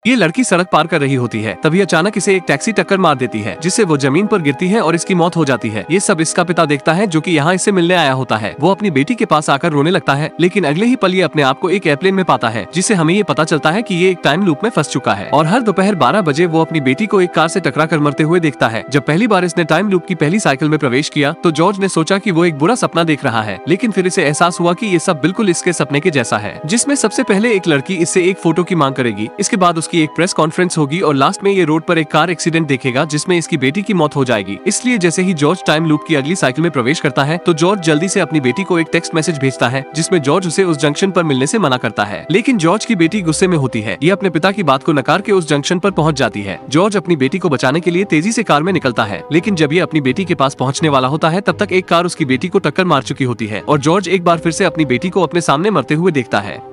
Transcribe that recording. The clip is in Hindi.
ये लड़की सड़क पार कर रही होती है, तभी अचानक इसे एक टैक्सी टक्कर मार देती है, जिससे वो जमीन पर गिरती है और इसकी मौत हो जाती है। ये सब इसका पिता देखता है, जो कि यहाँ इससे मिलने आया होता है। वो अपनी बेटी के पास आकर रोने लगता है, लेकिन अगले ही पल ये अपने आप को एक एयरप्लेन में पाता है, जिससे हमें ये पता चलता है कि ये एक टाइम लूप में फंस चुका है और हर दोपहर 12 बजे वो अपनी बेटी को एक कार से टकरा कर मरते हुए देखता है। जब पहली बार इसने टाइम लूप की पहली साइकिल में प्रवेश किया तो जॉर्ज ने सोचा कि वो एक बुरा सपना देख रहा है, लेकिन फिर इसे एहसास हुआ कि ये सब बिल्कुल इसके सपने के जैसा है, जिसमें सबसे पहले एक लड़की इससे एक फोटो की मांग करेगी, इसके बाद उसकी एक प्रेस कॉन्फ्रेंस होगी और लास्ट में ये रोड पर एक कार एक्सीडेंट देखेगा जिसमें इसकी बेटी की मौत हो जाएगी। इसलिए जैसे ही जॉर्ज टाइम लूप की अगली साइकिल में प्रवेश करता है तो जॉर्ज जल्दी से अपनी बेटी को एक टेक्स्ट मैसेज भेजता है, जिसमें जॉर्ज उसे उस जंक्शन पर मिलने से मना करता है, लेकिन जॉर्ज की बेटी गुस्से में होती है। ये अपने पिता की बात को नकार के उस जंक्शन पर पहुंच जाती है। जॉर्ज अपनी बेटी को बचाने के लिए तेजी से कार में निकलता है, लेकिन जब ये अपनी बेटी के पास पहुंचने वाला होता है तब तक एक कार उसकी बेटी को टक्कर मार चुकी होती है और जॉर्ज एक बार फिर से अपनी बेटी को अपने सामने मरते हुए देखता है।